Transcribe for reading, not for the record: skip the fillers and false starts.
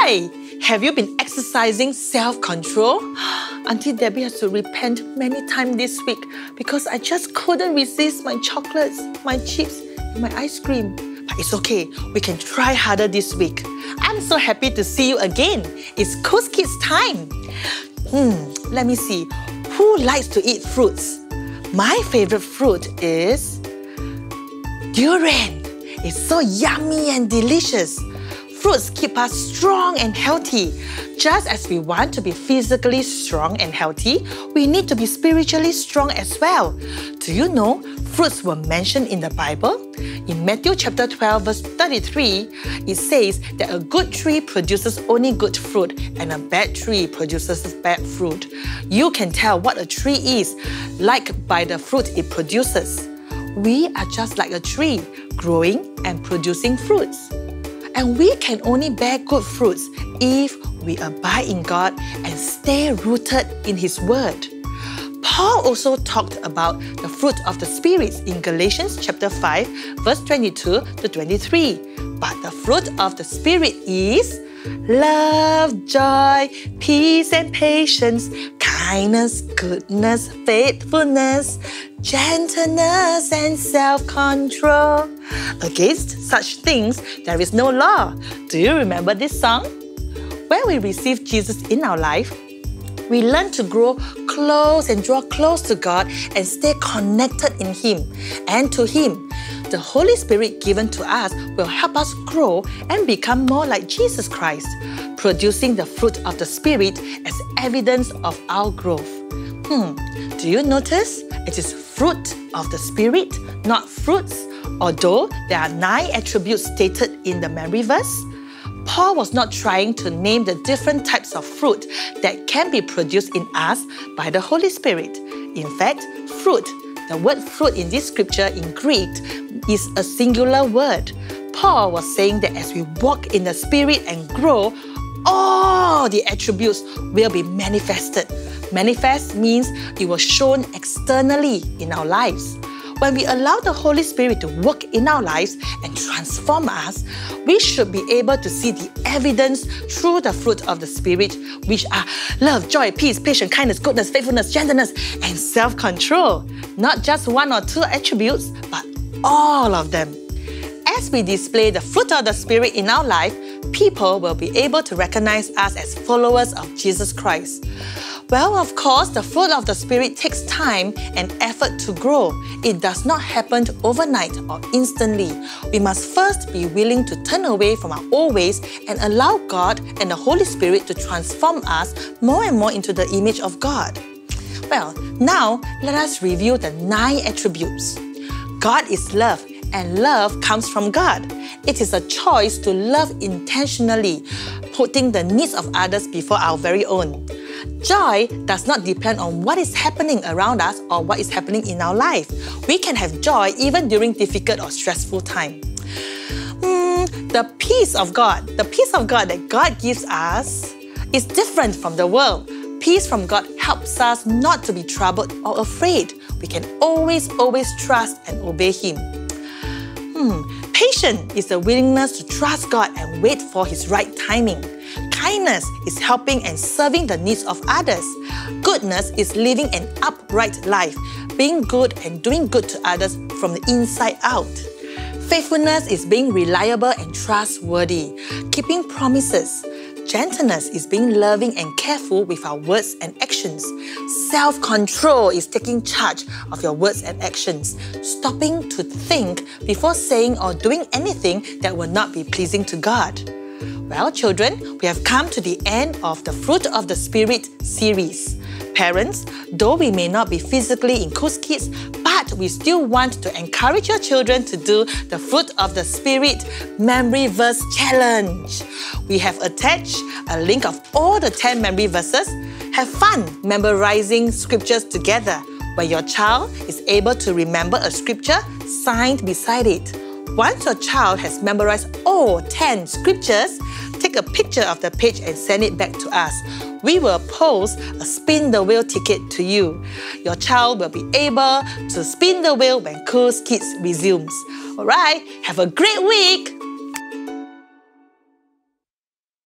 Hi! Have you been exercising self-control? Auntie Debbie has to repent many times this week because I just couldn't resist my chocolates, my chips, and my ice cream. But it's okay, we can try harder this week. I'm so happy to see you again. It's COOSkidz time. Let me see. Who likes to eat fruits? My favorite fruit is durian. It's so yummy and delicious. Fruits keep us strong and healthy. Just as we want to be physically strong and healthy, we need to be spiritually strong as well. Do you know fruits were mentioned in the Bible? In Matthew chapter 12 verse 33, it says that a good tree produces only good fruit and a bad tree produces bad fruit. You can tell what a tree is like by the fruit it produces. We are just like a tree, growing and producing fruits. And we can only bear good fruits if we abide in God and stay rooted in His Word. Paul also talked about the fruit of the Spirit in Galatians chapter 5, verse 22 to 23. But the fruit of the Spirit is love, joy, peace and patience, kindness, goodness, faithfulness, gentleness and self-control. Against such things there is no law. Do you remember this song? When we receive Jesus in our life, we learn to grow close and draw close to God and stay connected in Him and to Him. The Holy Spirit given to us will help us grow and become more like Jesus Christ, producing the fruit of the Spirit as evidence of our growth. Do you notice? It is fruit of the Spirit, not fruits, although there are 9 attributes stated in the memory verse. Paul was not trying to name the different types of fruit that can be produced in us by the Holy Spirit. In fact, fruit, the word fruit in this scripture in Greek, is a singular word. Paul was saying that as we walk in the Spirit and grow, all the attributes will be manifested. Manifest means it was shown externally in our lives. When we allow the Holy Spirit to work in our lives and transform us, we should be able to see the evidence through the fruit of the Spirit, which are love, joy, peace, patience, kindness, goodness, faithfulness, gentleness, and self-control. Not just 1 or 2 attributes, but all of them. As we display the fruit of the Spirit in our life, people will be able to recognize us as followers of Jesus Christ. Well, of course, the fruit of the Spirit takes time and effort to grow. It does not happen overnight or instantly. We must first be willing to turn away from our old ways and allow God and the Holy Spirit to transform us more and more into the image of God. Well, now let us review the 9 attributes. God is love, and love comes from God. It is a choice to love intentionally, putting the needs of others before our very own. Joy does not depend on what is happening around us or what is happening in our life. We can have joy even during difficult or stressful times. The peace of God that God gives us is different from the world. Peace from God helps us not to be troubled or afraid. We can always trust and obey Him. Patience is the willingness to trust God and wait for His right timing. Kindness is helping and serving the needs of others. Goodness is living an upright life, being good and doing good to others from the inside out. Faithfulness is being reliable and trustworthy, keeping promises. Gentleness is being loving and careful with our words and actions. Self-control is taking charge of your words and actions, stopping to think before saying or doing anything that will not be pleasing to God. Well, children, we have come to the end of the Fruit of the Spirit series. Parents, though we may not be physically in COOSkidz, but we still want to encourage your children to do the Fruit of the Spirit Memory Verse Challenge. We have attached a link of all the 10 memory verses. Have fun memorizing scriptures together, where your child is able to remember a scripture signed beside it. Once your child has memorized all 10 scriptures, take a picture of the page and send it back to us. We will post a spin the wheel ticket to you. Your child will be able to spin the wheel when COOSkidz resumes. Alright, have a great week!